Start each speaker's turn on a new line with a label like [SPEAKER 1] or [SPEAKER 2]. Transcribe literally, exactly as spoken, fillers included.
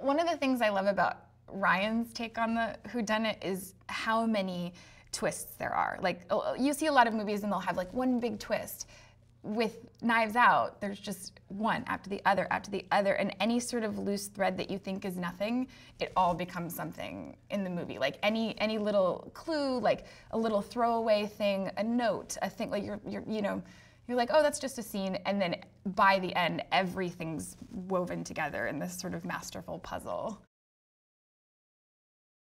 [SPEAKER 1] one of the things I love about Rian's take on the whodunit is how many twists there are. Like, you see a lot of movies and they'll have like one big twist. With Knives Out, there's just one after the other after the other, and any sort of loose thread that you think is nothing, it all becomes something in the movie. Like any any little clue, like a little throwaway thing, a note, a thing, like you're you're you know, you're like, oh, that's just a scene, and then by the end, everything's woven together in this sort of masterful puzzle.